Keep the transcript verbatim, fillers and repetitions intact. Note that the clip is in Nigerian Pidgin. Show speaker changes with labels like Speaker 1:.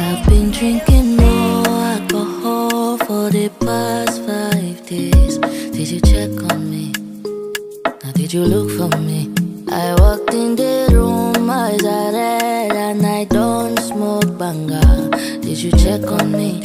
Speaker 1: I've been drinking more alcohol for the past five days. Did you check on me? Now did you look for me? I walked in the room, eyes are red, and I don't smoke banga. Did you check on me?